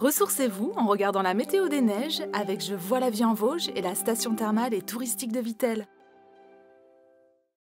Ressourcez-vous en regardant la météo des neiges avec Je vois la vie en Vosges et la station thermale et touristique de Vittel.